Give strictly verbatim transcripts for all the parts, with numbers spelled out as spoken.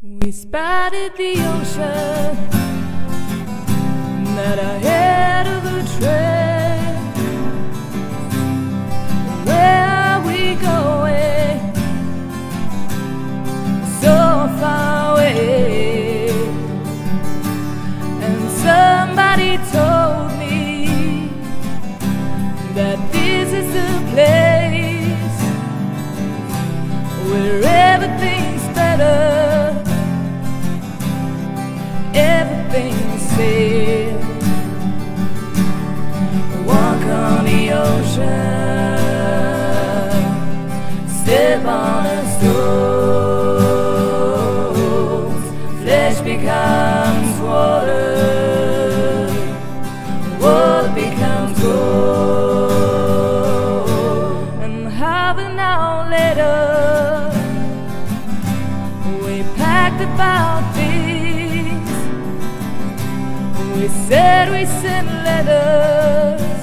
We spotted the ocean that ahead of the train. Where are we going? So far away. And somebody told me that this is the place where everything's better, everything's safe. Walk on the ocean, step on a stone, flesh becomes water, water becomes gold. And half an hour later, we packed up our things. We said we sent letters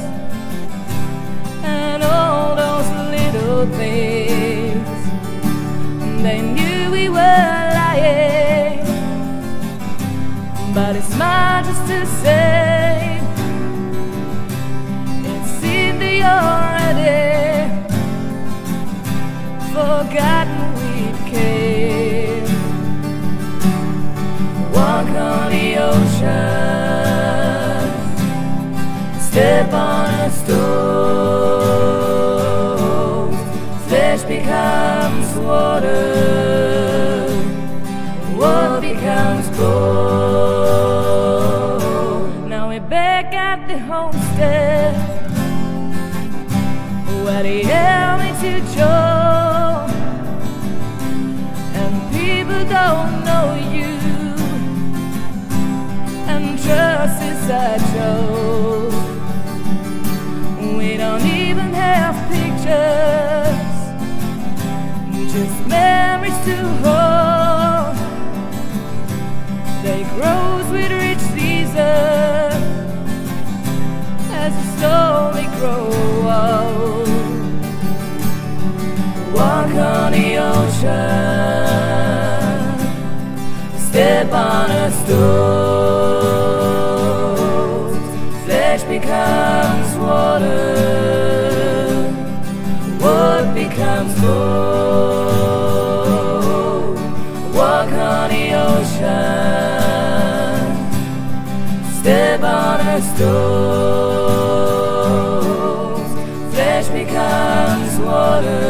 and all those little things. They knew we were lying, but it's not just to say. It seemed they already forgotten we came. Walk on the ocean, step on a stone, flesh becomes water, water becomes gold. Now we're back at the homestead where they held me to Joe, and people don't know you, and trust is a joke. We don't even have pictures, just memories to hold. They grow with rich season as you slowly grow old. Walk on the ocean, step on a stone, flesh becomes water, water becomes gold. Walk on the ocean, step on a stone, flesh becomes water,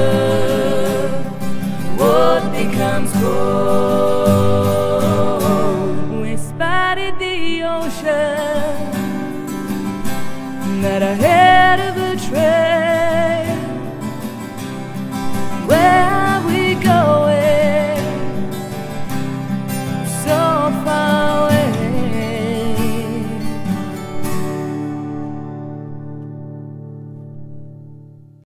water becomes gold. We spotted the ocean that ahead